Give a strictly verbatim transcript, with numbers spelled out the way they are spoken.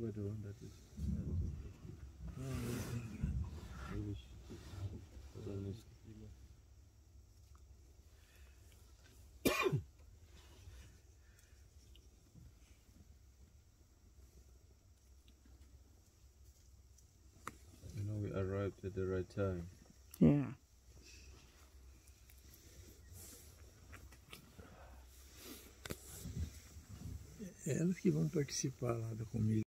better one. That is. English. You know, we arrived at the right time. Yeah. Elas que vão participar lá da comida.